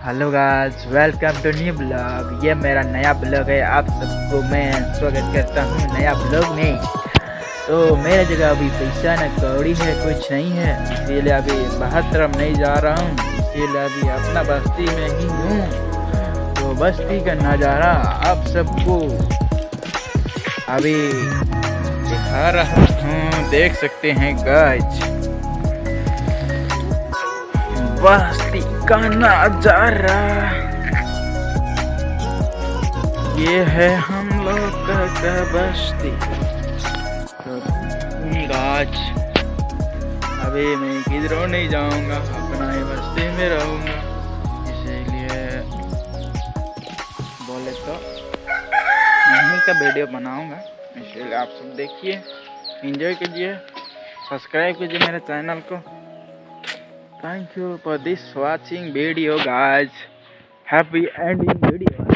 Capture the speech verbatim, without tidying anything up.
Hello guys, welcome to new blog. ये मेरा नया ब्लॉग है। आप सबको मैं स्वागत करता हूँ नया ब्लॉग में। तो मेरे जगह अभी पैसा न कौड़ी है, कुछ नहीं है, इसीलिए अभी बाहर तरफ नहीं जा रहा हूँ। इसीलिए अभी अपना बस्ती में ही हूँ। तो बस्ती का नज़ारा आप सबको अभी दिखा रहा हूँ, देख सकते हैं गाइस, बस्ती का नजारा। ये है हम लोग का बस्ती। तो गाज अभी मैं किधरों नहीं जाऊंगा, अपना ही बस्ती में रहूंगा। इसीलिए बोले तो यहीं का वीडियो बनाऊंगा। इसलिए आप सब देखिए, एंजॉय कीजिए, सब्सक्राइब कीजिए मेरे चैनल को। Thank you for this watching video guys. Happy ending video.